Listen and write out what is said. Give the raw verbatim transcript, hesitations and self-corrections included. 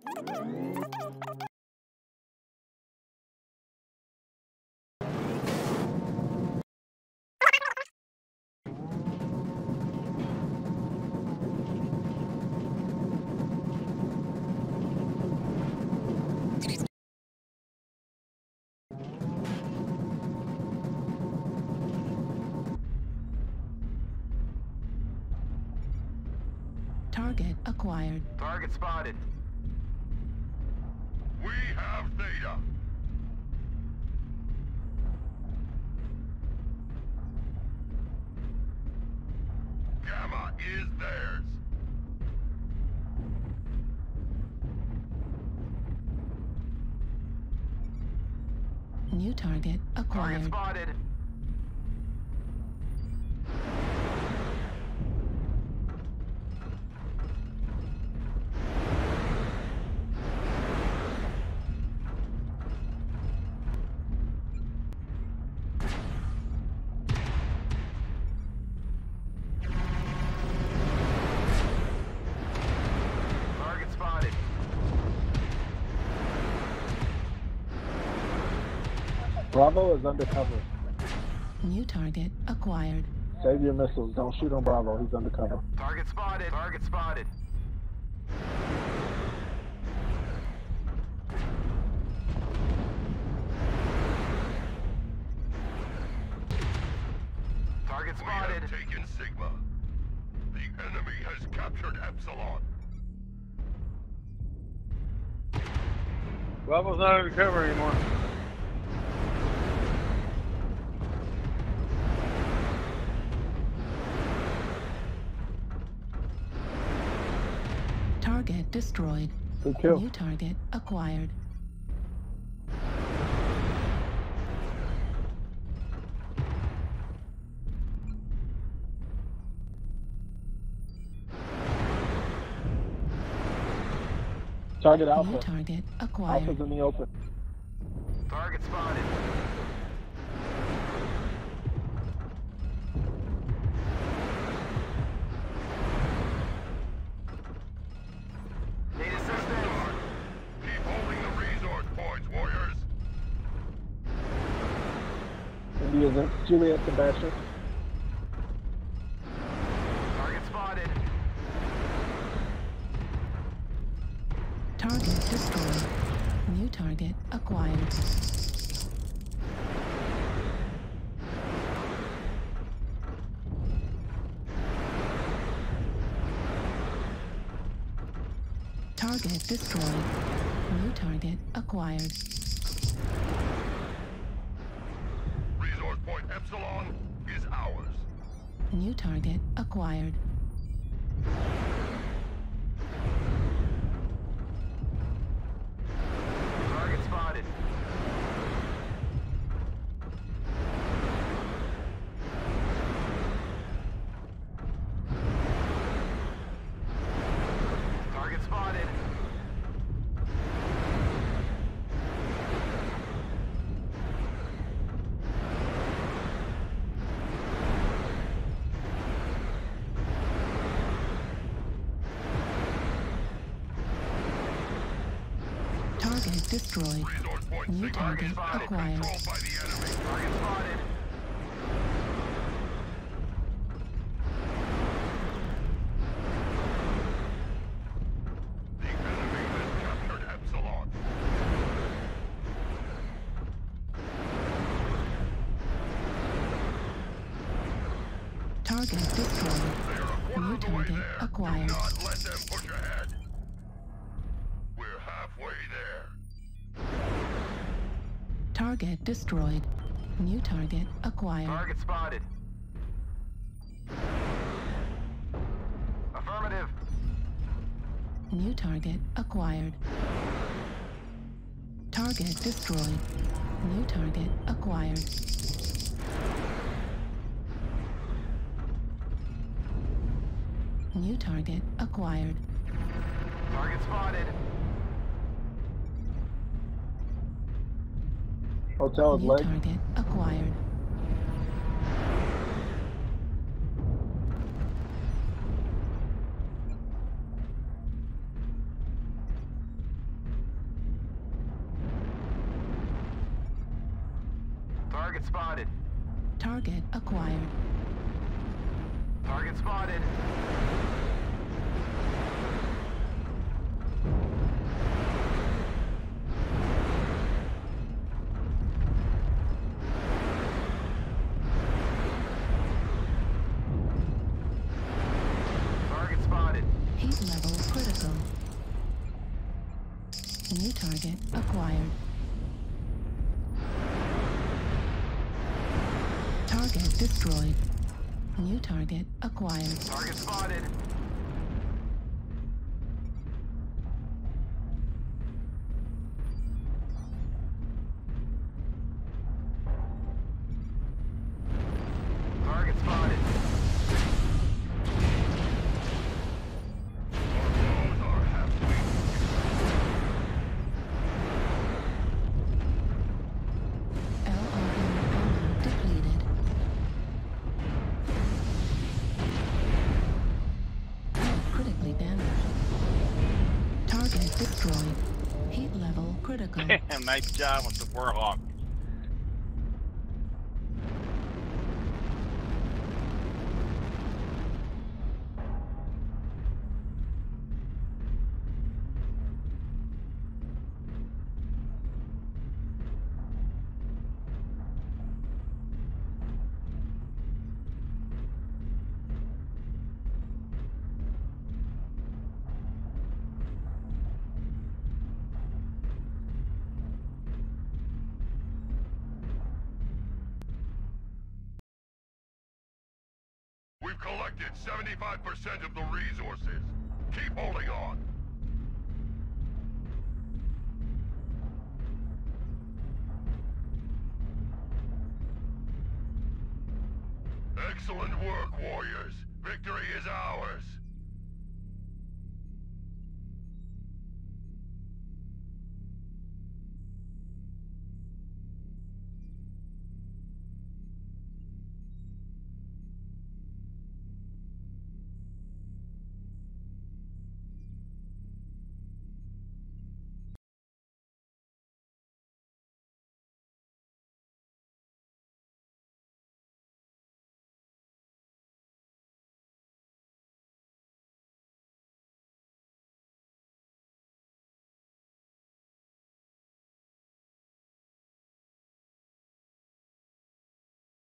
Target acquired. Target spotted. We have Theta. Gamma is theirs. New target acquired. Target spotted. Target spotted. Bravo is undercover. New target acquired. Save your missiles. Don't shoot on Bravo. He's undercover. Target spotted. Target spotted. Target We have spotted. taken Sigma. The enemy has captured Epsilon. Bravo's not undercover anymore. Target destroyed. Good kill. New target acquired. Target New Alpha. target acquired. Alpha's in the open. Target spotted. Need assistance. Keep holding the resource points, warriors. India's in. Juliet Sebastian. Target spotted. Target destroyed. New target acquired. Target destroyed. New target acquired. Resource point Epsilon is ours. New target acquired. Target spotted. Target spotted. Target destroyed. Resource point New Sigma target is now acquired. controlled by the enemy. Target spotted. The enemy has captured Epsilon. Target destroyed. They are a quarter New of the way target there. acquired. Do not let them push ahead. We're halfway there. Target destroyed. New target acquired. Target spotted. Affirmative. New target acquired. Target destroyed. New target acquired. New target acquired. Target spotted. Hotel is New leg. target acquired. Target spotted. Target acquired. Target spotted. Target spotted. Heat level critical. New target acquired. Target destroyed. New target acquired. Target spotted. Target spotted. Our foes are halfway. L R M ammo depleted. Health critically damaged. Target destroyed. Heat level critical. Damn, nice job with the Warhawk. We've collected seventy-five percent of the resources. Keep holding on. Excellent work, warriors. Victory is ours.